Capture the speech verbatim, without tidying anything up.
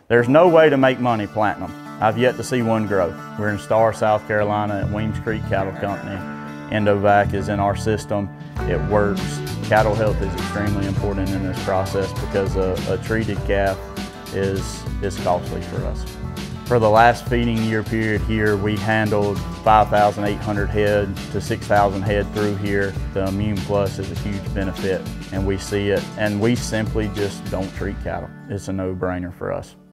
There's no way to make money planting them. I've yet to see one grow. We're in Star, South Carolina at Weems Creek Cattle Company. ENDOVAC is in our system. It works. Cattle health is extremely important in this process because a, a treated calf is, is costly for us. For the last feeding year period here, we handled five thousand eight hundred head to six thousand head through here. The Immune Plus is a huge benefit, and we see it, and we simply just don't treat cattle. It's a no-brainer for us.